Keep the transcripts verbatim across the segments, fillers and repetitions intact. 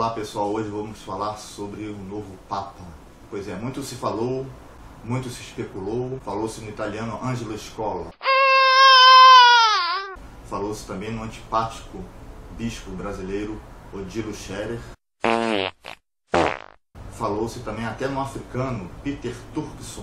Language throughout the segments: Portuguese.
Olá pessoal, hoje vamos falar sobre o novo Papa. Pois é, muito se falou, muito se especulou, falou-se no italiano Angelo Scola, falou-se também no antipático bispo brasileiro Odilo Scherer, falou-se também até no africano Peter Turkson.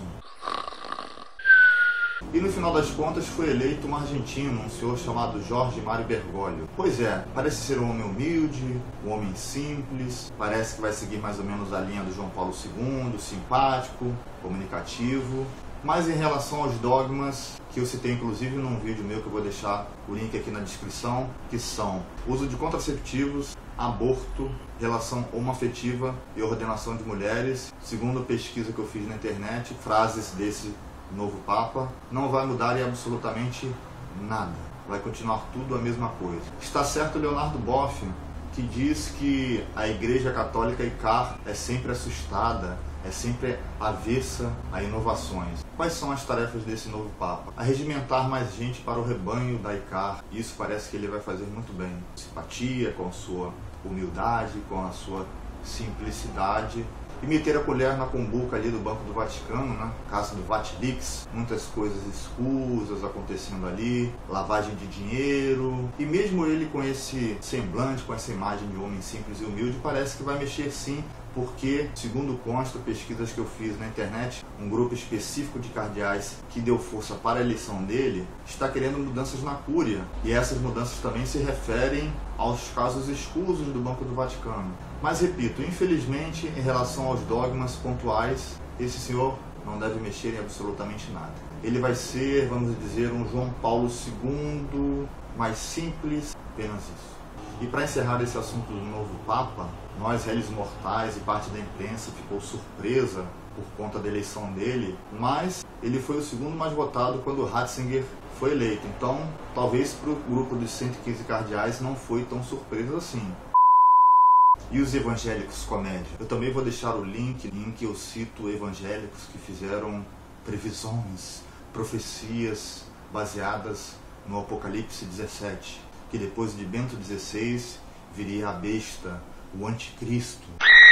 E no final das contas foi eleito um argentino, um senhor chamado Jorge Mário Bergoglio. Pois é, parece ser um homem humilde, um homem simples, parece que vai seguir mais ou menos a linha do João Paulo segundo, simpático, comunicativo. Mas em relação aos dogmas, que eu citei inclusive num vídeo meu que eu vou deixar o link aqui na descrição, que são uso de contraceptivos, aborto, relação homoafetiva e ordenação de mulheres, segundo a pesquisa que eu fiz na internet, frases desse novo Papa, não vai mudar em absolutamente nada. Vai continuar tudo a mesma coisa. Está certo Leonardo Boff, que diz que a Igreja Católica I C A R é sempre assustada, é sempre avessa a inovações. Quais são as tarefas desse novo Papa? Arregimentar mais gente para o rebanho da I C A R. Isso parece que ele vai fazer muito bem. Simpatia, com a sua humildade, com a sua simplicidade. E meter a colher na cumbuca ali do Banco do Vaticano, né? Caso do Vatilix, muitas coisas escusas acontecendo ali, lavagem de dinheiro. E mesmo ele com esse semblante, com essa imagem de homem simples e humilde, parece que vai mexer sim, porque, segundo consta, pesquisas que eu fiz na internet, um grupo específico de cardeais que deu força para a eleição dele está querendo mudanças na Cúria. E essas mudanças também se referem aos casos escusos do Banco do Vaticano. Mas, repito, infelizmente, em relação aos dogmas pontuais, esse senhor não deve mexer em absolutamente nada. Ele vai ser, vamos dizer, um João Paulo segundo, mais simples, apenas isso. E para encerrar esse assunto do novo Papa, nós, réis mortais e parte da imprensa ficou surpresa por conta da eleição dele, mas ele foi o segundo mais votado quando Ratzinger foi eleito. Então, talvez para o grupo dos cento e quinze cardeais não foi tão surpresa assim. E os evangélicos comédia? Eu também vou deixar o link em que eu cito evangélicos que fizeram previsões, profecias baseadas no Apocalipse dezessete, que depois de Bento dezesseis viria a besta, o anticristo,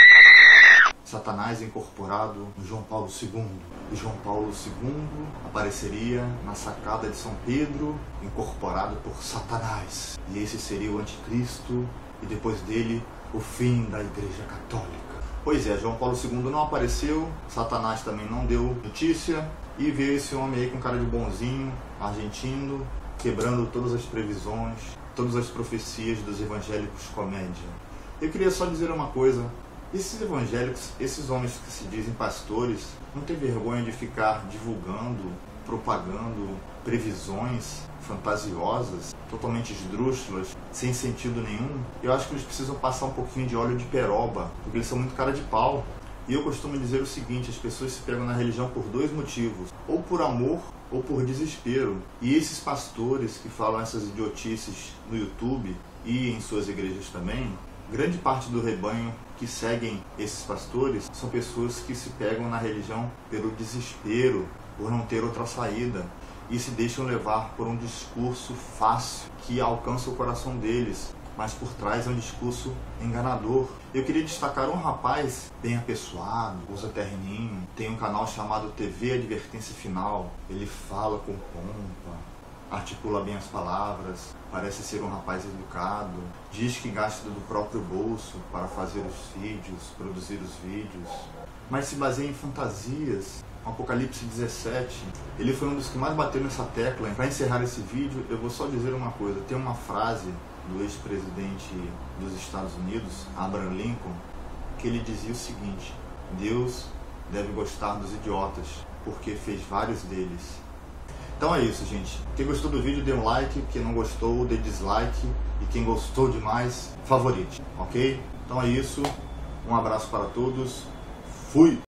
Satanás incorporado no João Paulo segundo. E João Paulo segundo apareceria na sacada de São Pedro, incorporado por Satanás. E esse seria o anticristo, e depois dele o fim da Igreja Católica. Pois é, João Paulo segundo não apareceu, Satanás também não deu notícia, e veio esse homem aí com cara de bonzinho, argentino, quebrando todas as previsões, todas as profecias dos evangélicos comédia. Eu queria só dizer uma coisa: esses evangélicos, esses homens que se dizem pastores, não tem vergonha de ficar divulgando, propagando previsões fantasiosas, totalmente esdrúxulas, sem sentido nenhum? Eu acho que eles precisam passar um pouquinho de óleo de peroba, porque eles são muito cara de pau. E eu costumo dizer o seguinte: as pessoas se pegam na religião por dois motivos, ou por amor ou por desespero. E esses pastores que falam essas idiotices no YouTube e em suas igrejas também, grande parte do rebanho que seguem esses pastores são pessoas que se pegam na religião pelo desespero, por não ter outra saída, e se deixam levar por um discurso fácil que alcança o coração deles, mas por trás é um discurso enganador. Eu queria destacar um rapaz bem apessoado, usa terninho, tem um canal chamado T V Advertência Final. Ele fala com pompa, articula bem as palavras, parece ser um rapaz educado, diz que gasta do próprio bolso para fazer os vídeos, produzir os vídeos, mas se baseia em fantasias. Apocalipse dezessete, ele foi um dos que mais bateu nessa tecla. Para encerrar esse vídeo, eu vou só dizer uma coisa: tem uma frase do ex-presidente dos Estados Unidos, Abraham Lincoln, que ele dizia o seguinte: Deus deve gostar dos idiotas, porque fez vários deles. Então é isso, gente. Quem gostou do vídeo, dê um like. Quem não gostou, dê dislike. E quem gostou demais, favorite, ok? Então é isso. Um abraço para todos. Fui!